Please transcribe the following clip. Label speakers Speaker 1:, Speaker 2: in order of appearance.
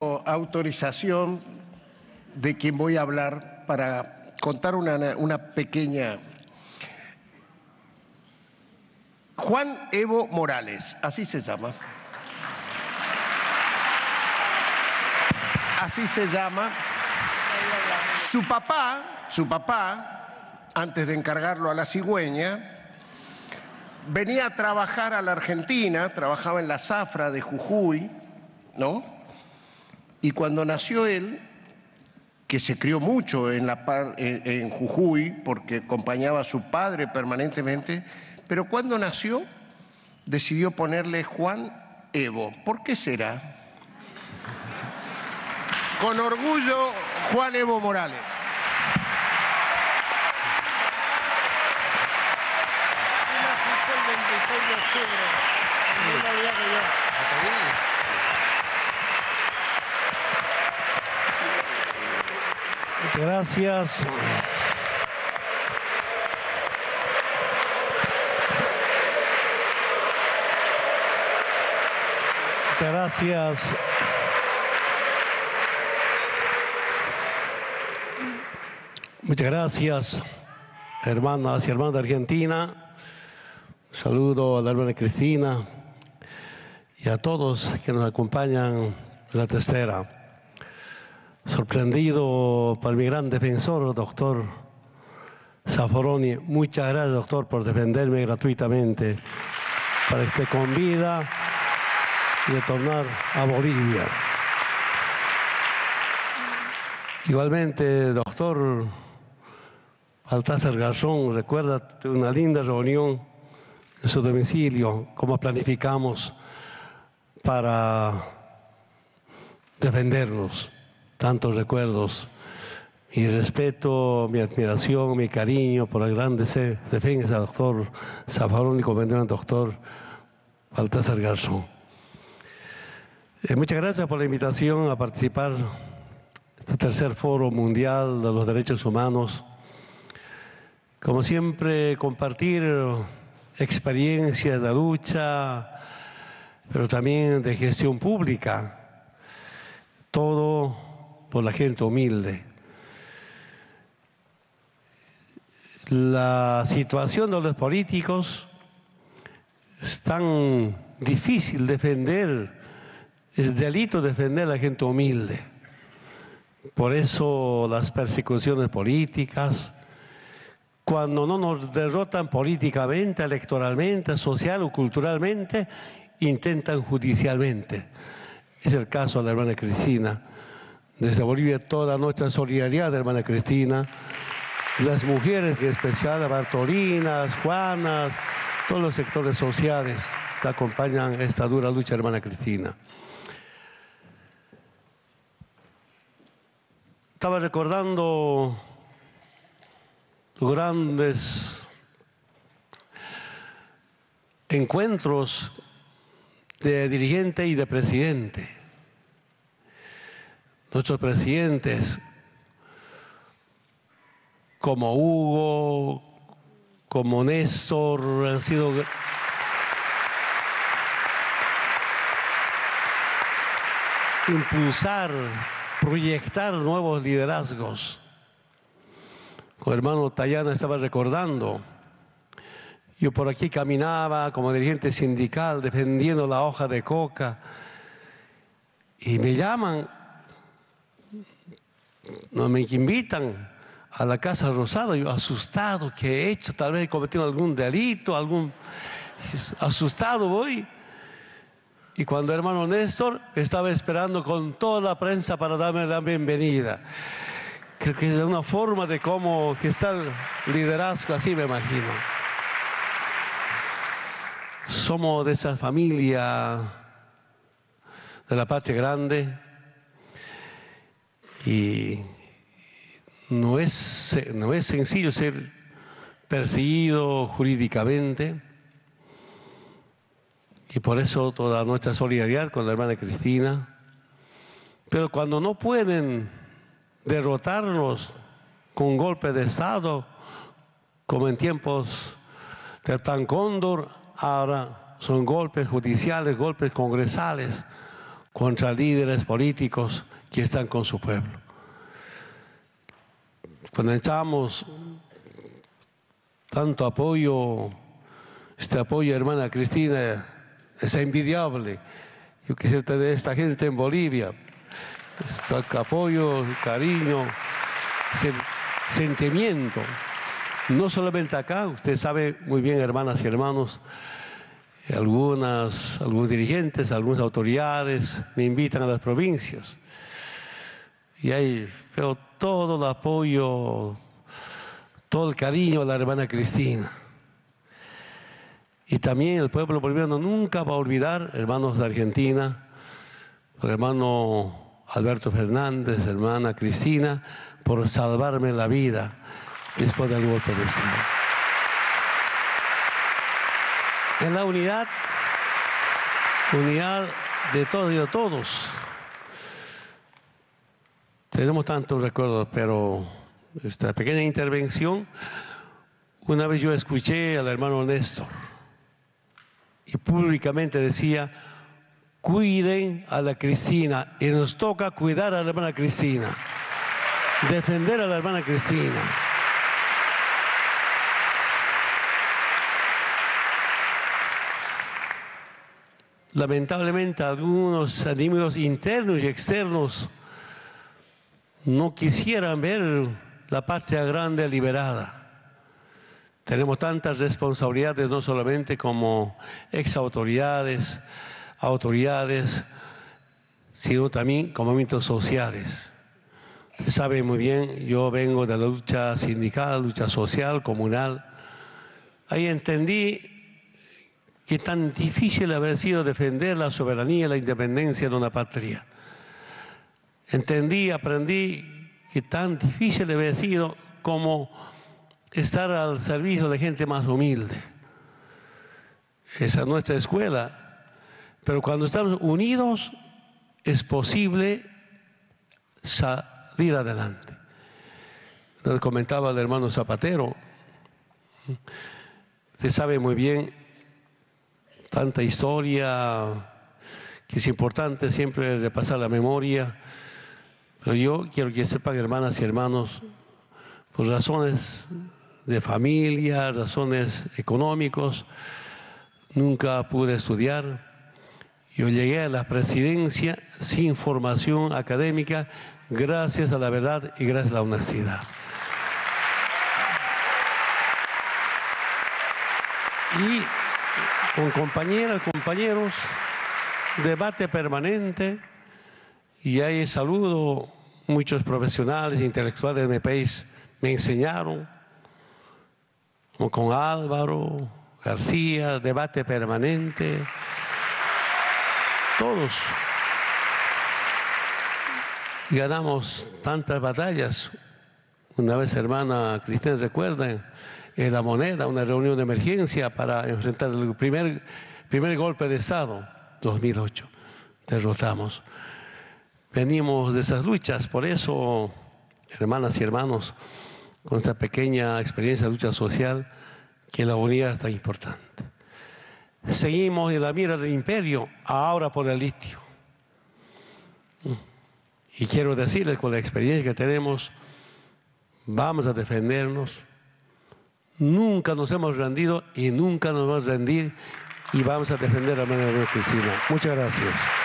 Speaker 1: Autorización de quien voy a hablar para contar una pequeña... Juan Evo Morales, así se llama. Así se llama. Su papá, antes de encargarlo a la cigüeña, venía a trabajar a la Argentina, trabajaba en la zafra de Jujuy, ¿no? Y cuando nació él, que se crió mucho en Jujuy, porque acompañaba a su padre permanentemente, pero cuando nació, decidió ponerle Juan Evo. ¿Por qué será? Con orgullo, Juan Evo Morales.
Speaker 2: El 26 de octubre, el mismo día que yo. Muchas gracias. Muchas gracias. Muchas gracias, hermanas y hermanos de Argentina. Un saludo a la hermana Cristina y a todos que nos acompañan en la tercera. Sorprendido por mi gran defensor, doctor Zaffaroni. Muchas gracias, doctor, por defenderme gratuitamente para que esté con vida y retornar a Bolivia. Igualmente, doctor Baltasar Garzón, recuerda una linda reunión en su domicilio, cómo planificamos para defendernos. Tantos recuerdos, mi respeto, mi admiración, mi cariño por la gran defensa, doctor Zaffaroni, comandante doctor Baltasar Garzón. Muchas gracias por la invitación a participar en este tercer foro mundial de los derechos humanos. Como siempre, compartir experiencias de lucha, pero también de gestión pública. Todo por la gente humilde. La situación de los políticos es tan difícil defender, es delito defender a la gente humilde. Por eso las persecuciones políticas, cuando no nos derrotan políticamente, electoralmente, social o culturalmente, intentan judicialmente. Es el caso de la hermana Cristina. Desde Bolivia toda nuestra solidaridad, hermana Cristina, las mujeres, en especial las Bartolinas, Juanas, todos los sectores sociales que acompañan esta dura lucha, hermana Cristina. Estaba recordando los grandes encuentros de dirigente y de presidente. Nuestros presidentes, como Hugo, como Néstor, han sido impulsar, proyectar nuevos liderazgos. Con el hermano Tayana estaba recordando, yo por aquí caminaba como dirigente sindical defendiendo la hoja de coca y me llaman, no me invitan a la Casa Rosada, yo asustado, ¿qué he hecho? Tal vez he cometido algún delito, asustado voy. Y cuando el hermano Néstor estaba esperando con toda la prensa para darme la bienvenida. Creo que es una forma de cómo que está el liderazgo, así me imagino. Somos de esa familia de la Patria Grande. Y no es sencillo ser perseguido jurídicamente. Y por eso toda nuestra solidaridad con la hermana Cristina. Pero cuando no pueden derrotarnos con golpe de Estado, como en tiempos del Plan Cóndor, ahora son golpes judiciales, golpes congresales, contra líderes políticos que están con su pueblo. Cuando echamos tanto apoyo, este apoyo, hermana Cristina, es envidiable. Yo quisiera tener esta gente en Bolivia. Este apoyo, cariño, sentimiento. No solamente acá, usted sabe muy bien, hermanas y hermanos, algunos dirigentes, algunas autoridades me invitan a las provincias. Y ahí veo todo el apoyo, todo el cariño a la hermana Cristina. Y también el pueblo boliviano nunca va a olvidar, hermanos de Argentina, el hermano Alberto Fernández, hermana Cristina, por salvarme la vida después del golpe de Estado. En la unidad de todos y de todos. Tenemos tantos recuerdos, pero esta pequeña intervención, una vez yo escuché al hermano Néstor y públicamente decía: cuiden a la Cristina, y nos toca cuidar a la hermana Cristina, defender a la hermana Cristina. Lamentablemente algunos enemigos internos y externos no quisieran ver la patria grande liberada. Tenemos tantas responsabilidades, no solamente como exautoridades, autoridades, sino también como movimientos sociales. Usted sabe muy bien, yo vengo de la lucha sindical, lucha social, comunal. Ahí entendí que tan difícil había sido defender la soberanía y la independencia de una patria. Entendí, aprendí que tan difícil había sido como estar al servicio de gente más humilde. Esa es nuestra escuela. Pero cuando estamos unidos es posible salir adelante. Nos comentaba el hermano Zapatero. Usted sabe muy bien tanta historia que es importante siempre repasar la memoria. Pero yo quiero que sepan, hermanas y hermanos, por razones de familia, razones económicas, nunca pude estudiar. Yo llegué a la presidencia sin formación académica, gracias a la verdad y gracias a la honestidad. Y con compañeras, compañeros, debate permanente, y ahí saludo muchos profesionales e intelectuales de mi país, me enseñaron, como con Álvaro García, debate permanente, todos. Y ganamos tantas batallas. Una vez, hermana Cristina, recuerden, en La Moneda, una reunión de emergencia para enfrentar el primer golpe de Estado, 2008. Derrotamos. Venimos de esas luchas, por eso, hermanas y hermanos, con esta pequeña experiencia de lucha social, que la unidad es tan importante. Seguimos en la mira del imperio, ahora por el litio. Y quiero decirles, con la experiencia que tenemos, vamos a defendernos. Nunca nos hemos rendido y nunca nos vamos a rendir, y vamos a defender a la hermana Cristina. Muchas gracias.